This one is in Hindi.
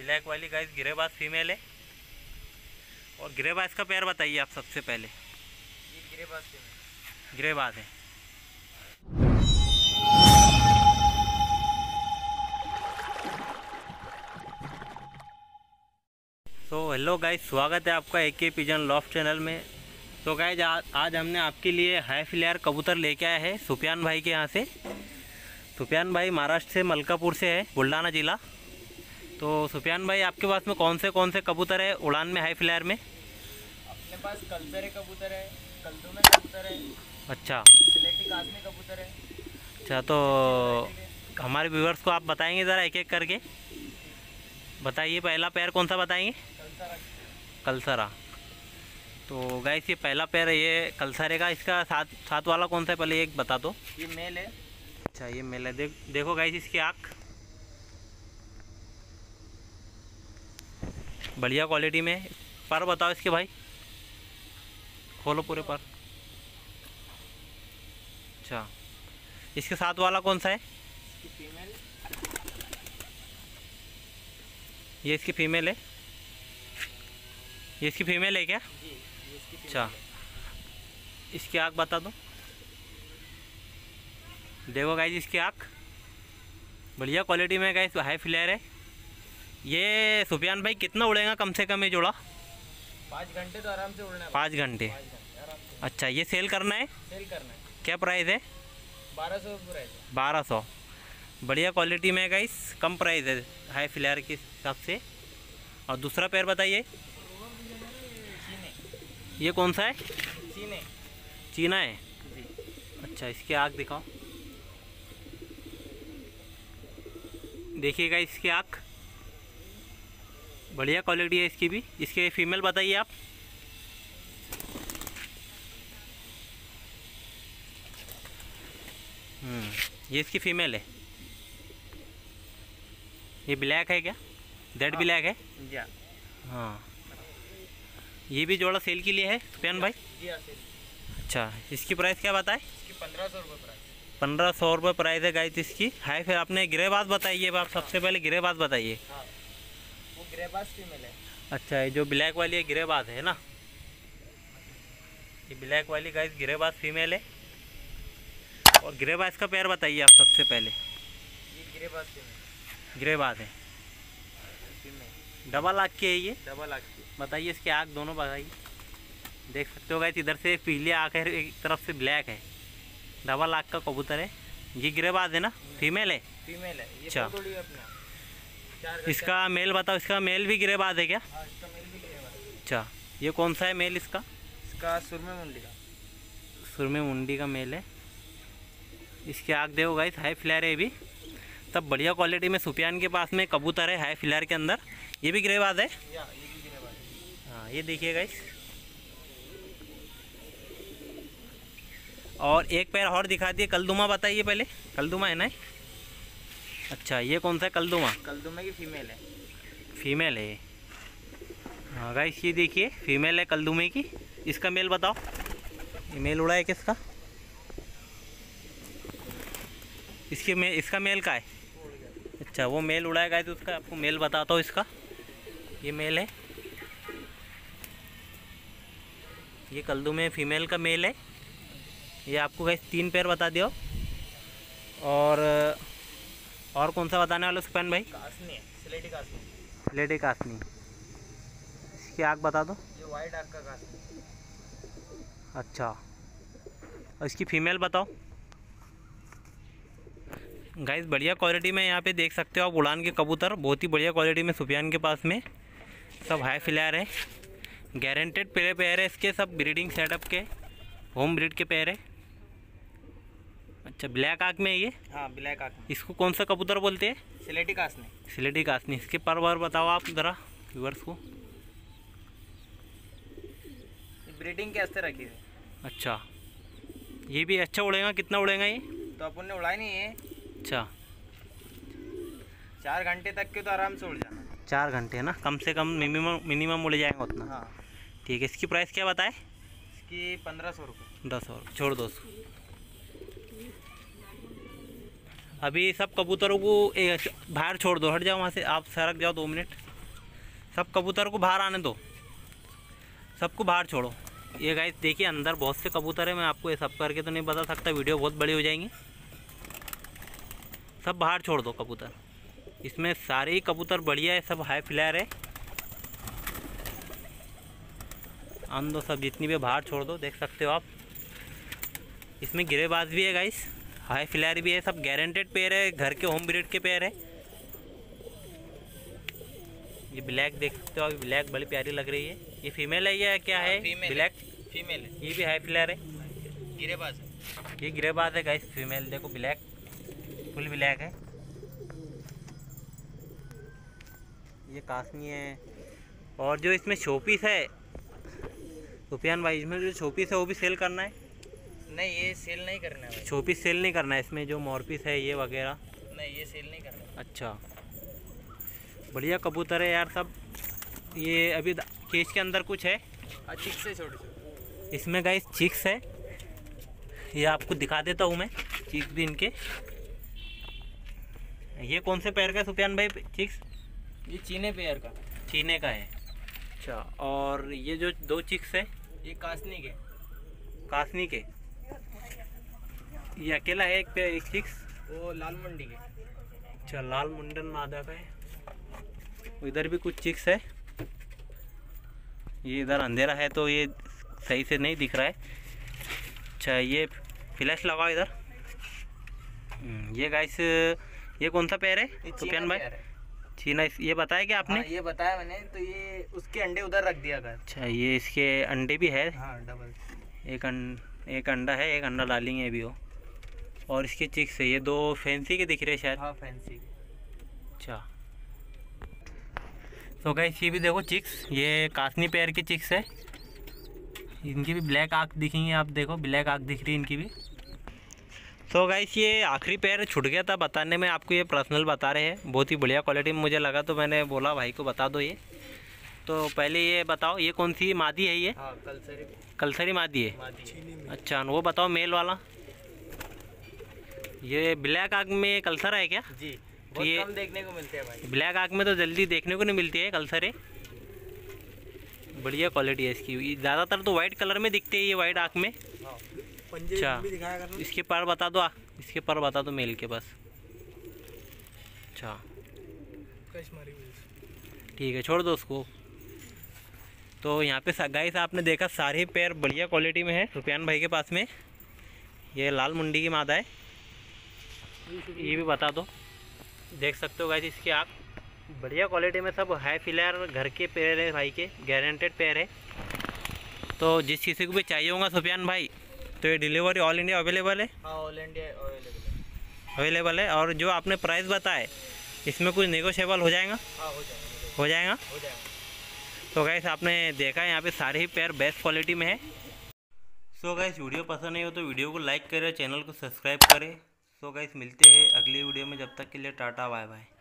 ब्लैक वाली गाइस गिरेबाज फीमेल है। और गिरेबाज का पैर बताइए आप सबसे पहले। ये गिरेबाज फीमेल गिरेबाज है। तो हेलो गाइस, स्वागत है आपका AK पिजन लॉफ्ट चैनल में। तो गाइस आज हमने आपके लिए हाई फ्लेयर कबूतर लेके आए हैं सुफियान भाई के यहाँ से। सुफियान भाई महाराष्ट्र से मलकापुर से है, बुल्ढाना ज़िला। तो सुफियान भाई आपके पास में कौन से कबूतर है उड़ान में हाई फ्लेयर में? अपने पास कलसरे कबूतर है, कलदुमे कबूतर है। अच्छा, सिलेटी कासनी कबूतर है। अच्छा, तो हमारे व्यूअर्स को आप बताएंगे ज़रा एक एक करके बताइए। पहला पैर कौन सा बताएंगे? कलसरा। कलसरा। तो गाइस ये पहला पैर है ये कलसरे का। इसका साथ वाला कौन सा है पहले एक बता दो। ये मेल है। अच्छा, ये मेल है। देखो गाइस इसकी आँख बढ़िया क्वालिटी में। पर बताओ इसके भाई, खोलो पूरे पर। अच्छा, इसके साथ वाला कौन सा है? इसकी फीमेल। ये इसकी फीमेल है। ये इसकी फीमेल है क्या? जी, ये इसकी फीमेल अच्छा, है। इसकी आँख बता दो। देखो गाइस इसकी आँख बढ़िया क्वालिटी में गाइस हाई फ्लेयर है। ये सुफियान भाई कितना उड़ेगा कम से कम ये जोड़ा? 5 घंटे तो आराम से उड़ना है। 5 घंटे। 5 घंटे आराम से। अच्छा, ये सेल करना है? सेल करना है। क्या प्राइस है? 1200 पूरा है। 1200। बढ़िया क्वालिटी में गाइस, कम प्राइस है हाई फ्लेयर के हिसाब से। और दूसरा पैर बताइए। चीने। ये कौन सा है? चीने। चीना है। जी। अच्छा, इसकी आँख दिखाओ। देखिएगा इसकी आँख बढ़िया क्वालिटी है इसकी भी। इसके फीमेल बताइए आप। ये इसकी फीमेल है। ये ब्लैक है क्या? डेड ब्लैक है। जी हाँ, ये भी जोड़ा सेल के लिए है सुफियान भाई? जी हाँ, सेल। अच्छा, इसकी प्राइस क्या बताए? इसकी 1500 रुपये प्राइस। 1500 रुपये प्राइस है गाइस इसकी। हाई फिर आपने गिरेबाज बताइए। आप सबसे पहले गिरेबाज बताइए। हाँ, वो गिरेबाज फीमेल है। अच्छा, ये जो ब्लैक वाली है गिरेबाज है ना? ये ब्लैक वाली गाइस गिरेबाज फीमेल है। और गिरेबाज का पैर बताइए आप सबसे पहले। ये गिरेबाज फीमेल। गिरेबाज है। फीमेल डबल आँख की है ये। डबल आँख की। बताइए इसके आँख दोनों बताइए। देख सकते हो गाइस, इधर से एक पीली आँख है, एक तरफ से ब्लैक है। डबल आँख का कबूतर है। ये गिरेबाज है ना? फीमेल है। फीमेल है। ये अच्छा। थोड़ी अपना 4 घंटे। इसका मेल बताओ। इसका मेल भी गिरेबाज है क्या? हाँ, इसका मेल भी गिरेबाज है। अच्छा, ये कौन सा है मेल इसका? इसका सुरमे मुंडी का। सुरमे मुंडी का मेल है। इसकी आँख देखो गाइस, हाई फ्लेयर है भी। तब बढ़िया क्वालिटी में सुफियान के पास में कबूतर है हाई फ्लेयर के अंदर। ये भी गिरेबाज है। या ये भी गिरेबाज है। हाँ, ये देखिए गाइस। और एक पैर और दिखा दिए। कलदुमा बताइए पहले। कलदुमा है ना? अच्छा, ये कौन सा है? कलदुमा। कलदुमे की फीमेल है। फीमेल है। हाँ गाइस, ये देखिए फीमेल है कलदुमे की। इसका मेल बताओ। ये मेल उड़ा है किसका? इसका मेल का है। अच्छा, वो मेल उड़ा है गाइस, तो उसका आपको मेल बताता हूँ इसका। ये मेल है। ये कलदुमे फीमेल का मेल है। ये आपको गाइस 3 पैर बता दियो। और कौन सा बताने वाले सुफियान भाई? कासनी है, सिलेटी कासनी। लेडी कासनी। इसकी आँख बता दो। ये वाइट आँख का कासनी। अच्छा, और इसकी फीमेल बताओ। गाइस बढ़िया क्वालिटी में यहाँ पे देख सकते हो आप उड़ान के कबूतर। बहुत ही बढ़िया क्वालिटी में सुफियान के पास में सब हाई फ्लेयर है। गारंटेड पैर है इसके, सब ब्रीडिंग सेटअप के, होम ब्रीड के पैर है। अच्छा, ब्लैक आँख में है ये? हाँ, ब्लैक आँख में। इसको कौन सा कबूतर बोलते हैं? सिलेटी कासनी। सिलेटी कासनी। इसके पर वर बताओ आप ज़रा व्यूअर्स को। ब्रीडिंग के वास्ते रखी है। अच्छा, ये भी अच्छा उड़ेगा? कितना उड़ेगा ये? तो अपन ने उड़ाई नहीं है। अच्छा, 4 घंटे तक के तो आराम से उड़ जाना। 4 घंटे है ना? कम से कम मिनिमम उड़ जाएगा उतना। हाँ। ठीक है। इसकी प्राइस क्या बताए? इसकी 1500 रुपये। 10 और छोड़ दो। अभी सब कबूतरों को बाहर छोड़ दो, हट जाओ वहाँ से, आप सरक जाओ 2 मिनट। सब कबूतर को बाहर आने दो, सबको बाहर छोड़ो। ये गाइस देखिए अंदर बहुत से कबूतर है, मैं आपको ये सब करके तो नहीं बता सकता, वीडियो बहुत बड़ी हो जाएंगी। सब बाहर छोड़ दो कबूतर, इसमें सारे ही कबूतर बढ़िया है, सब हाई फ्लायर है। आन दो सब, जितनी भी बाहर छोड़ दो। देख सकते हो आप, इसमें गिरेबाज भी है गाइस, हाई फ्लायर भी है, सब गारंटेड पेयर है, घर के होम ब्रीड के पेयर है। ये ब्लैक देख सकते हो, अभी ब्लैक बड़ी प्यारी लग रही है। ये फीमेल है या क्या है? ब्लैक फीमेल है। ये भी हाई फ्लायर है, गिरेबाज है। ये गिरेबाज है गाइस फीमेल। देखो ब्लैक, फुल ब्लैक है। ये कासनी है। और जो इसमें शोपीस है सुफियान भाई, इसमें जो शोपीस है वो भी सेल करना है? नहीं, ये सेल नहीं करना है। शोपीस सेल नहीं करना है, इसमें जो मोरपीस है ये वगैरह? नहीं, ये सेल नहीं करना है। अच्छा, बढ़िया कबूतर है यार सब। ये अभी केज के अंदर कुछ है? चिक्स है छोटे छोटे। इसमें गाइस चिक्स है, ये आपको दिखा देता हूँ मैं, चिक्स भी इनके। ये कौन से पैर का है सुफियान भाई चिक्स? ये चीने पेयर का। चीने का है। अच्छा, और ये जो दो चिक्स है ये कासनी के। कासनी के? ये अकेला है एक चिक्स? वो लाल मंडी के। अच्छा, लाल मुंडन मादा का है। इधर भी कुछ चिक्स है। ये इधर अंधेरा है तो ये सही से नहीं दिख रहा है। अच्छा, ये फ्लैश लगाओ इधर। ये गाइस, ये कौन सा पैर है सुफियान भाई? चीना। ये बताया क्या आपने? हाँ, ये बताया मैंने, तो ये उसके अंडे उधर रख दिया कर। अच्छा, ये इसके अंडे भी है? हाँ, डबल। एक अंडा है, एक अंडा डालेंगे अभी वो। और इसके चिक्स है, ये दो फैंसी के दिख रहे हैं शायद। हाँ, फैंसी। अच्छा, तो गाइस ये भी देखो चिक्स, ये कासनी पैर की चिक्स है। इनकी भी ब्लैक आँख दिखेंगी, आप देखो ब्लैक आँख दिख रही है इनकी भी। तो गाइस ये आखिरी पैर छूट गया था बताने में आपको, ये पर्सनल बता रहे हैं, बहुत ही बढ़िया क्वालिटी में मुझे लगा तो मैंने बोला भाई को बता दो ये। तो पहले ये बताओ, ये कौन सी मादी है? ये हाँ, कलसरी मादी है। मादी। अच्छा, वो बताओ मेल वाला। ये ब्लैक आँख में कलसर है क्या? जी, तो बहुत ये कम देखने को मिलते हैं भाई। ब्लैक आँख में तो जल्दी देखने को नहीं मिलती है कलसरे। बढ़िया क्वालिटी है इसकी, ज़्यादातर तो वाइट कलर में दिखते हैं ये, वाइट आँख में। हाँ। अच्छा, इसके पर बता दो, इसके पर बता दो मेल के बस। अच्छा, ठीक है, छोड़ दो उसको। तो यहाँ पे गाइस आपने देखा सारे पैर बढ़िया क्वालिटी में है सुफियान भाई के पास में। ये लाल मुंडी की मादा है, ये भी बता दो। देख सकते हो गाइस इसकी आँख बढ़िया क्वालिटी में, सब हाई फ्लायर घर के पैर है भाई के, गारंटेड पैर है। तो जिस किसी को भी चाहिए होगा सुफियान भाई, तो ये डिलीवरी ऑल इंडिया अवेलेबल है? हाँ, ऑल इंडिया अवेलेबल है। और जो आपने प्राइस बताए इसमें कुछ नेगोशिएबल हो जाएगा? हाँ, हो जाएगा। तो गाइस आपने देखा यहाँ पे सारे ही पैर बेस्ट क्वालिटी में है। सो गाइस वीडियो पसंद नहीं हो तो वीडियो को लाइक करें, चैनल को सब्सक्राइब करें। सो गाइस मिलते हैं अगली वीडियो में, जब तक के लिए टाटा बाय बाय।